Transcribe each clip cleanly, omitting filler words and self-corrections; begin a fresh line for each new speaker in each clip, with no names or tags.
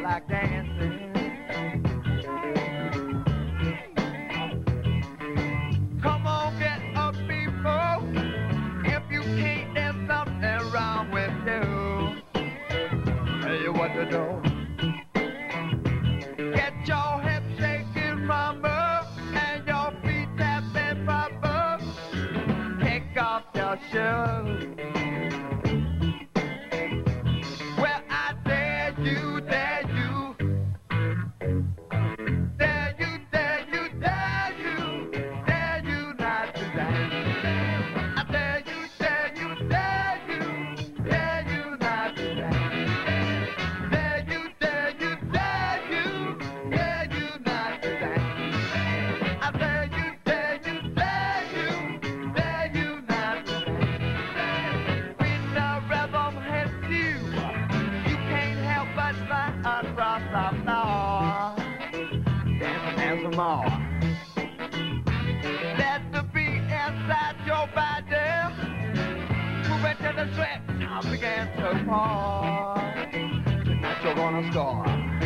like dancing. Come on, get up, people. If you can't, there's something wrong with you. Tell you what to do. Get your hips shaking from above and your feet tapping from above. Take off your shoes. Well, I dare you, dare you. Dare you, dare you, dare you. Dare you not to dance. I dare you, dare you, dare you. Dare you not to dance. Dare you, dare you, dare you. Dare you not to dance. I dare you, dare you, dare you. Dare you not to dance. When the rhythm hits you, you can't help but slide across the floor. Dance, dance some more. Let the beat inside your body move into the sweat. Now begin to pour. Tonight you're gonna score.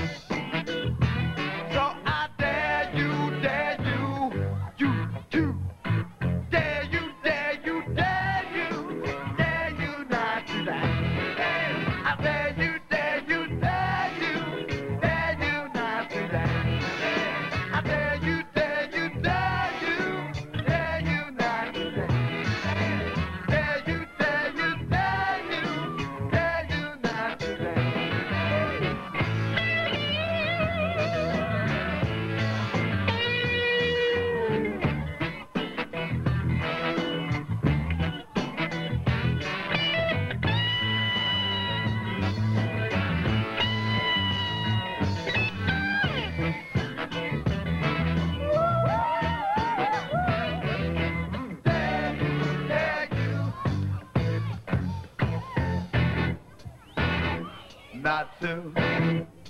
So I dare you, dare you, you. Dare you, dare you, dare you. Dare you not to dance. I dare you, dare you, dare you. Dare you not to dance. I dare you, dare you, dare you. Dare you not to dance. Dare you, dare you, dare you. Dare you not to dance. Dare you, dare you. Not to.